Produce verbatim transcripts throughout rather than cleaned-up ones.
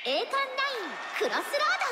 栄冠ナインクロス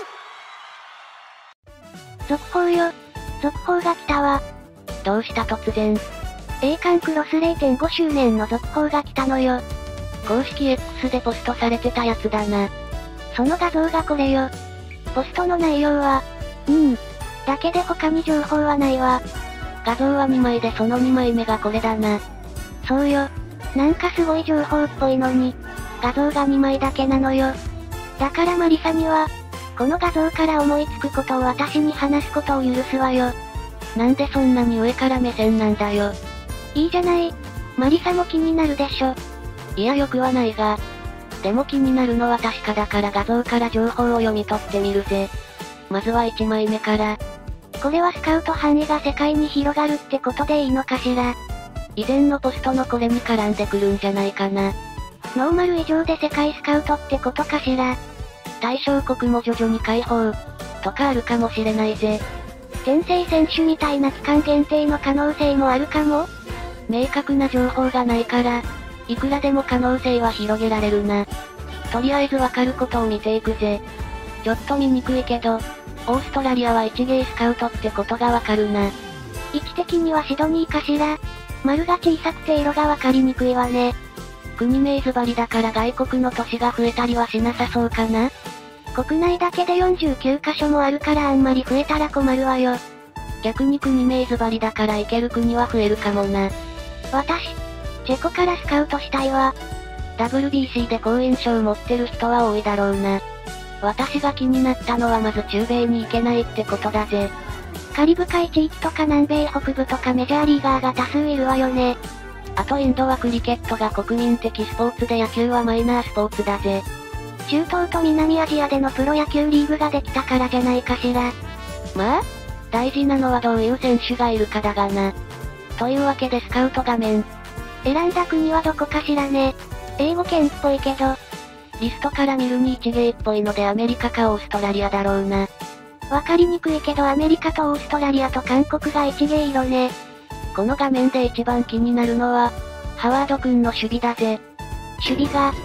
ロード。 続報よ。続報が来たわ。 どうした突然。 栄冠クロス れいてんご 周年の続報が来たのよ。 公式 X でポストされてたやつだな。 その画像がこれよ。ポストの内容は、うーん。だけで他に情報はないわ。 画像はにまいでそのにまいめがこれだな。 そうよ。なんかすごい情報っぽいのに、画像がにまいだけなのよ。だからマリサには、この画像から思いつくことを私に話すことを許すわよ。 なんでそんなに上から目線なんだよ。 いいじゃない。マリサも気になるでしょ。 いやよくはないが。でも気になるのは確かだから画像から情報を読み取ってみるぜ。まずはいちまいめから。 これはスカウト範囲が世界に広がるってことでいいのかしら。 以前のポストのこれに絡んでくるんじゃないかな。 ノーマル以上で世界スカウトってことかしら。 対象国も徐々に解放、とかあるかもしれないぜ。 転生選手みたいな期間限定の可能性もあるかも？ 明確な情報がないから、いくらでも可能性は広げられるな。とりあえずわかることを見ていくぜ。ちょっと見にくいけど、オーストラリアは一芸スカウトってことがわかるな。 位置的にはシドニーかしら。丸が小さくて色がわかりにくいわね。 国名ズバリだから外国の都市が増えたりはしなさそうかな。 国内だけでよんじゅうきゅうかしょもあるからあんまり増えたら困るわよ。 逆に国名ズバリだから行ける国は増えるかもな。 私、チェコからスカウトしたいわ。 ダブリュービーシー で好印象を持ってる人は多いだろうな。私が気になったのはまず中米に行けないってことだぜ。 カリブ海地域とか南米北部とかメジャーリーガーが多数いるわよね。 あとインドはクリケットが国民的スポーツで野球はマイナースポーツだぜ。 中東と南アジアでのプロ野球リーグができたからじゃないかしら。 まあ、大事なのはどういう選手がいるかだがな。というわけでスカウト画面。 選んだ国はどこかしらね。英語圏っぽいけど。 リストから見るに一芸っぽいのでアメリカかオーストラリアだろうな。 わかりにくいけどアメリカとオーストラリアと韓国が一芸色ね。 この画面で一番気になるのは、ハワード君の守備だぜ。 守備が、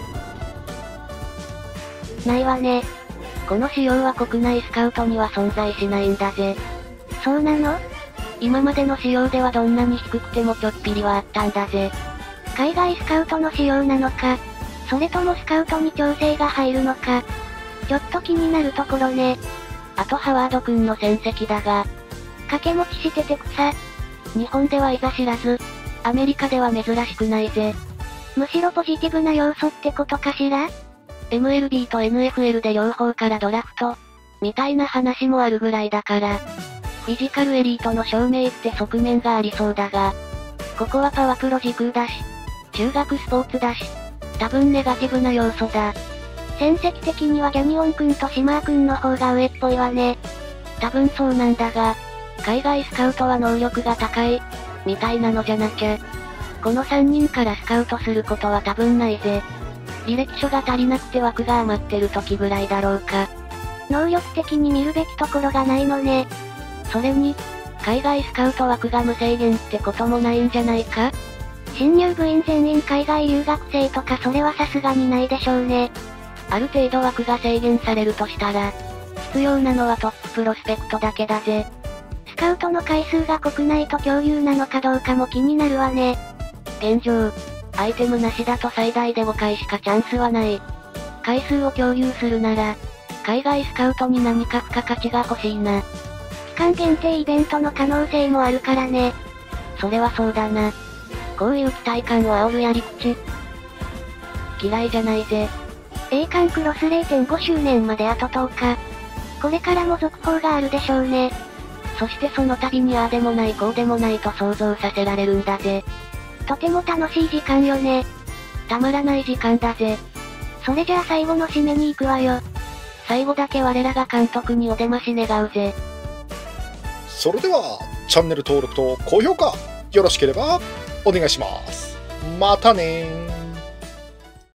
ないわね。 この仕様は国内スカウトには存在しないんだぜ。 そうなの？ 今までの仕様ではどんなに低くてもちょっぴりはあったんだぜ。 海外スカウトの仕様なのか、それともスカウトに調整が入るのか、ちょっと気になるところね。 あとハワード君の戦績だが、 掛け持ちしてて草。 日本ではいざ知らず、アメリカでは珍しくないぜ。 むしろポジティブな要素ってことかしら？ エムエルビー と エヌエフエル で両方からドラフト、みたいな話もあるぐらいだから、フィジカルエリートの証明って側面がありそうだが、ここはパワプロ時空だし、中学スポーツだし、多分ネガティブな要素だ。 戦績的にはギャニオン君とシマー君の方が上っぽいわね。 多分そうなんだが、海外スカウトは能力が高い、みたいなのじゃなきゃ。このさんにんからスカウトすることは多分ないぜ。履歴書が足りなくて枠が余ってる時ぐらいだろうか。 能力的に見るべきところがないのね。 それに、海外スカウト枠が無制限ってこともないんじゃないか？ 新入部員全員海外留学生とかそれはさすがにないでしょうね。 ある程度枠が制限されるとしたら、必要なのはトッププロスペクトだけだぜ。 スカウトの回数が国内と共有なのかどうかも気になるわね。 現状、アイテムなしだと最大でごかいしかチャンスはない。回数を共有するなら、海外スカウトに何か付加価値が欲しいな。 期間限定イベントの可能性もあるからね。 それはそうだな。こういう期待感を煽るやり口。嫌いじゃないぜ。 栄冠クロス れいてんご 周年まであととおか。これからも続報があるでしょうね。 そしてその度にああでもないこうでもないと想像させられるんだぜ。 とても楽しい時間よね。 たまらない時間だぜ。 それじゃあ最後の締めに行くわよ。 最後だけ我らが監督にお出まし願うぜ。 それでは、チャンネル登録と高評価、よろしければお願いします。またねー。